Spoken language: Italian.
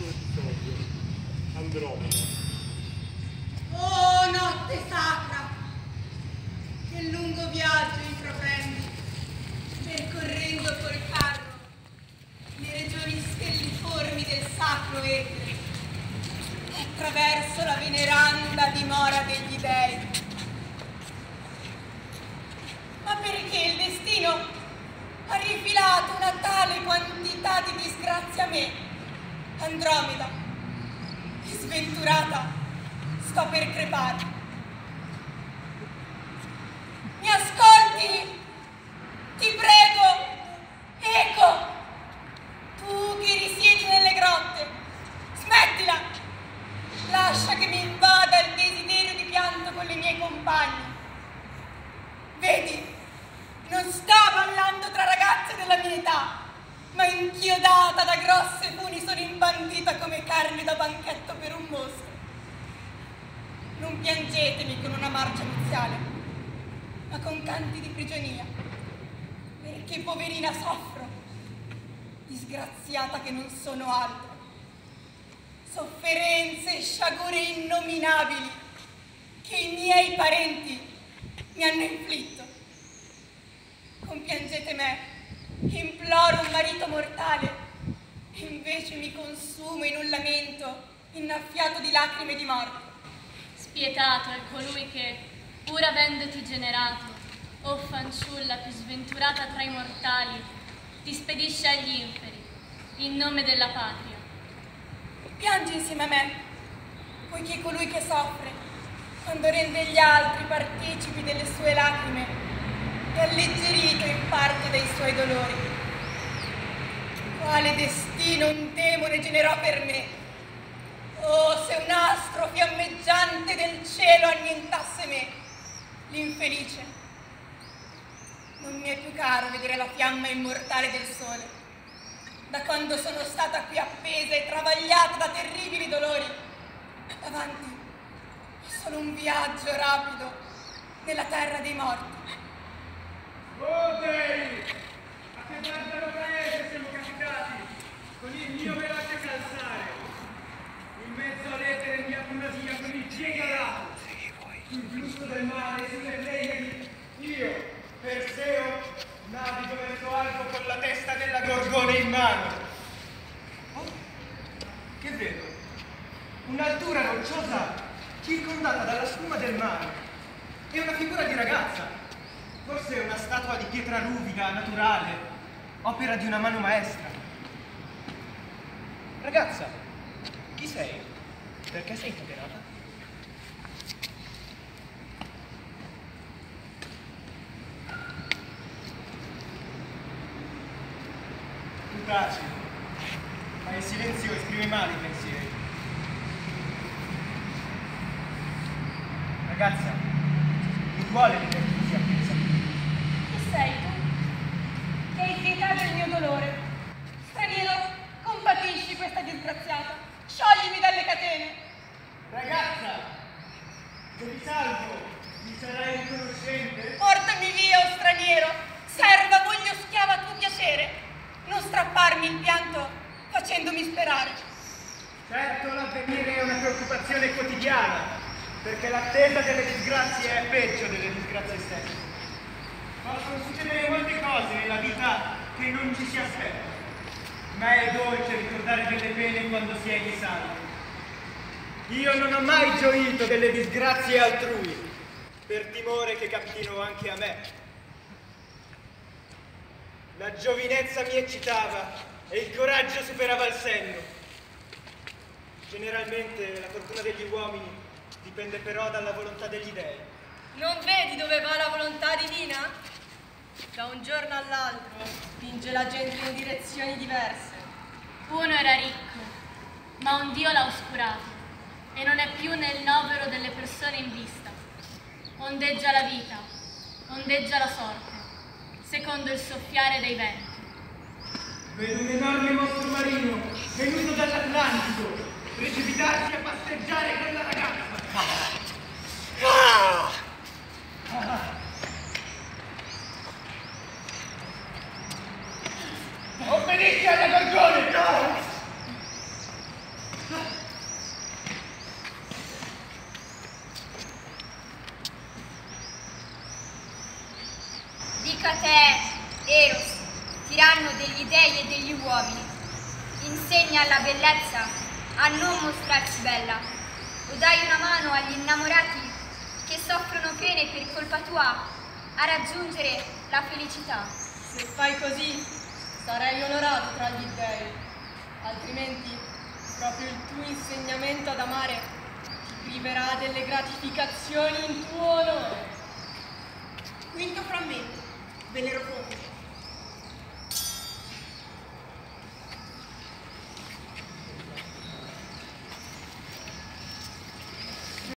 episodio. Andromeda. Oh, notte sacra, che lungo viaggio intraprendi, percorrendo col carro le regioni stelliformi del sacro etere, attraverso la veneranda dimora degli dei. Ma perché il destino ha rifilato una tale quantità di disgrazie a me, Andromeda, che sventurata sto per crepare? Mi ascolti? Ti prego, Eco, tu che risiedi nelle grotte, smettila, lascia che mi invada il desiderio di pianto con le mie compagne. Vedi, non sto ballando tra ragazze della mia età, ma inchiodata da grosse funi sono imbandita come carne da banchetto per un mostro. Non piangetemi con una marcia nuziale, ma con canti di prigionia, perché poverina soffro, disgraziata che non sono altro. Sofferenze e sciagure innominabili che i miei parenti mi hanno inflitto. Compiangete me, che imploro un marito mortale, e invece mi consumo in un lamento innaffiato di lacrime di morte. Spietato è colui che, pur avendoti generato, o fanciulla più sventurata tra i mortali, ti spedisce agli inferi, in nome della patria. Piangi insieme a me, poiché colui che soffre, quando rende gli altri partecipi delle sue lacrime, è alleggerito in parte dai suoi dolori. Quale destino un demone generò per me? Oh, se un astro fiammeggiante del cielo annientasse me, l'infelice. Non mi è più caro vedere la fiamma immortale del sole, da quando sono stata qui appesa e travagliata da terribili dolori. Davanti è solo un viaggio rapido nella terra dei morti. Oh dei! A che barbaro paese siamo capitati, con il mio veloce calzare, in mezzo all'etere di apnasia con il piede alato, sul flusso del mare, sulle Pleiadi, io, Perseo, navigo verso alto con la testa della Gorgone in mano. Oh, che vedo? Un'altura rocciosa circondata dalla spuma del mare e una figura di ragazza. Forse una statua di pietra ruvida, naturale, opera di una mano maestra. Ragazza, chi sei? Perché sei integrata? Tu taci, ma il silenzio esprime male i pensieri. Ragazza, mi duole vedere che tu sia appesa. Chi sei tu? Che hai pietà del mio dolore. Straniero, compatisci questa disgraziata. Scioglimi dalle catene. Ragazza, se ti salvo, mi sarai riconoscente? Portami via, o straniero. Serva, voglio schiava a tuo piacere. Non strapparmi il pianto facendomi sperare. Certo, l'avvenire è una preoccupazione quotidiana, perché l'attesa delle disgrazie è peggio delle disgrazie stesse. Possono succedere molte cose nella vita che non ci si aspetta, ma è dolce ricordare delle pene quando si è in salvo. Io non ho mai gioito delle disgrazie altrui, per timore che capitino anche a me. La giovinezza mi eccitava e il coraggio superava il senno. Generalmente la fortuna degli uomini dipende però dalla volontà degli dei. Non vedi dove va la volontà divina? Da un giorno all'altro spinge la gente in direzioni diverse. Uno era ricco, ma un dio l'ha oscurato e non è più nel novero delle persone in vista. Ondeggia la vita, ondeggia la sorte, secondo il soffiare dei venti. Vedo un enorme mostro marino venuto dall'Atlantico precipitarsi a passeggiare con la ragazza. Obbedisci alla Gorgone! dica te, Eros, tiranno degli dei e degli uomini, insegna alla bellezza a non mostrarsi bella, o dai una mano agli innamorati che soffrono pene per colpa tua a raggiungere la felicità. Se fai così, sarai onorato tra gli dèi, altrimenti proprio il tuo insegnamento ad amare ti priverà delle gratificazioni in tuo onore. Quinto frammento. Bellerofonte.